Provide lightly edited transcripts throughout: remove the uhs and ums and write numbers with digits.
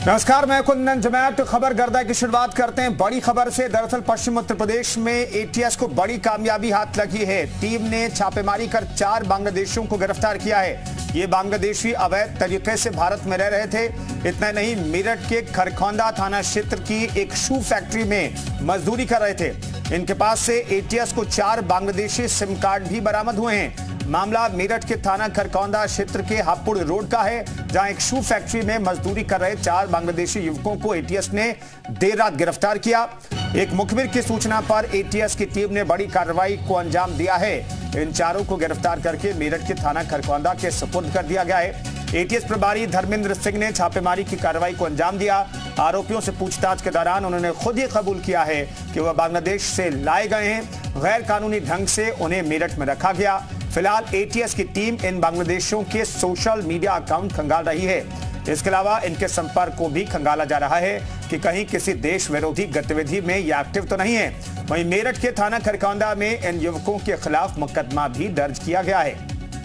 नमस्कार, मैं कुंदन जमैत। खबर गर्दा की शुरुआत करते हैं बड़ी खबर से। दरअसल पश्चिम उत्तर प्रदेश में एटीएस को बड़ी कामयाबी हाथ लगी है। टीम ने छापेमारी कर 4 बांग्लादेशियों को गिरफ्तार किया है। ये बांग्लादेशी अवैध तरीके से भारत में रह रहे थे। इतना नहीं, मेरठ के खरखौंदा थाना क्षेत्र की एक शू फैक्ट्री में मजदूरी कर रहे थे। इनके पास से एटीएस को 4 बांग्लादेशी सिम कार्ड भी बरामद हुए हैं। मामला मेरठ के थाना खरखौंदा क्षेत्र के हापुड़ रोड का है, जहां एक शू फैक्ट्री में मजदूरी कर रहे 4 बांग्लादेशी युवकों को एटीएस ने देर रात गिरफ्तार किया। एक मुखबिर की सूचना पर एटीएस की टीम ने बड़ी कार्रवाई को अंजाम दिया है। इन चारों को गिरफ्तार करके मेरठ के थाना खरखौंदा के सुपुर्द कर दिया गया है। एटीएस प्रभारी धर्मेंद्र सिंह ने छापेमारी की कार्रवाई को अंजाम दिया। आरोपियों से पूछताछ के दौरान उन्होंने खुद ही कबूल किया है कि वह बांग्लादेश से लाए गए हैं। गैर कानूनी ढंग से उन्हें मेरठ में रखा गया। फिलहाल एटीएस की टीम इन बांग्लादेशियों के सोशल मीडिया अकाउंट खंगाल रही है। इसके अलावा इनके संपर्क को भी खंगाला जा रहा है कि कहीं किसी देश विरोधी गतिविधि में ये एक्टिव तो नहीं है। वहीं मेरठ के थाना खरखौंदा में इन युवकों के खिलाफ मुकदमा भी दर्ज किया गया है।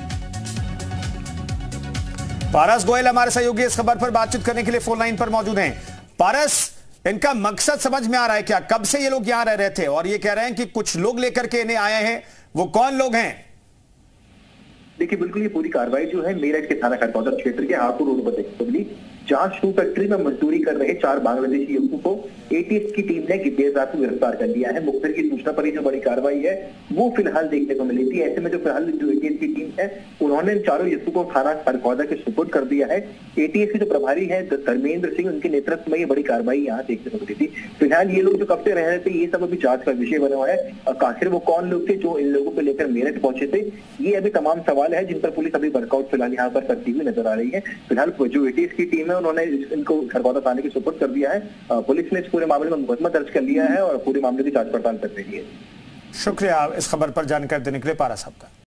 पारस गोयल हमारे सहयोगी इस खबर पर बातचीत करने के लिए फोन लाइन पर मौजूद हैं। पारस, इनका मकसद समझ में आ रहा है क्या? कब से ये लोग यहां रह रहे थे और ये कह रहे हैं कि कुछ लोग लेकर के इन्हें आए हैं, वो कौन लोग हैं? देखिए, बिल्कुल ये पूरी कार्रवाई जो है मेरठ के थाना खरखौंदा क्षेत्र के हापुड़ रोड पर देखी, जहां शू फैक्ट्री में मजदूरी कर रहे 4 बांग्लादेशी युवकों को एटीएस की टीम ने देर रात को गिरफ्तार कर लिया है। मुखबिर की सूचना पर ही जो बड़ी कार्रवाई है वो फिलहाल देखने को मिली थी। ऐसे में जो फिलहाल जो एटीएस की टीम है उन्होंने इन चारों युवकों को थाना खरखौंदा के सुपुर्द कर दिया है। एटीएस के जो प्रभारी है धर्मेंद्र सिंह, उनके नेतृत्व में ये बड़ी कार्रवाई यहाँ देखने को मिली थी। फिलहाल ये लोग जो कब से रह रहे थे ये सब अभी जांच का विषय बना हुआ है। आखिर वो कौन लोग थे जो इन लोगों को लेकर मेरठ पहुंचे थे, ये अभी तमाम सवाल है जिन पर पुलिस अभी वर्कआउट फिलहाल यहाँ पर करती हुई नजर आ रही है। फिलहाल जो एटीएस की टीम है उन्होंने इनको खरखौंदा थाने के सुपुर्द कर दिया है। पुलिस ने इस पूरे मामले में मुकदमा दर्ज कर लिया है और पूरे मामले की जांच पड़ताल कर रही है। शुक्रिया इस खबर पर जानकारी देने के लिए पारा साहब का।